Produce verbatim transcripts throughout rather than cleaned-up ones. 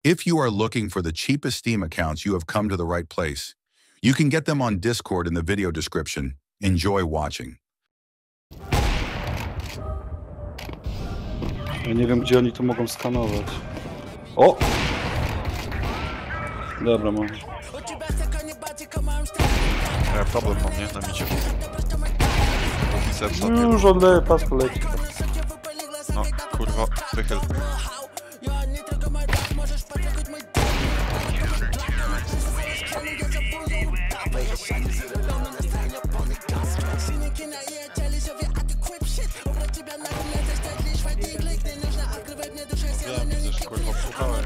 If you are looking for the cheapest Steam accounts, you have come to the right place. You can get them on Discord in the video description. Enjoy watching. Ja nie wiem, gdzie oni to mogą skanować. O! Dobra, mam. Ja problem mam, nie? Na micie. Bicepsa, No, już odleję pas poleci. no kurwa, wychyl. Ja widzę, że kurwa słuchałem.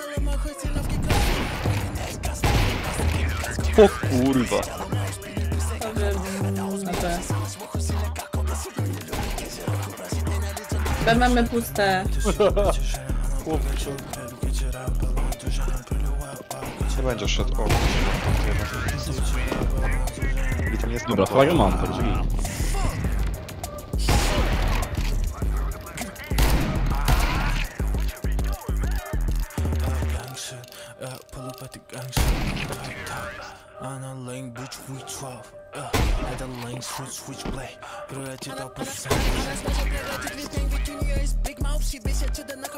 O kurwa. B mamy puste. Chłopcze. Nie będzie szedł. O, i tam jest. Dobra, flagę mam, to drzwi. On a lane, bitch, we twelve. Uh, at the lane, switch, switch, play. Превратит опуск. Big mouth, she bitch, to the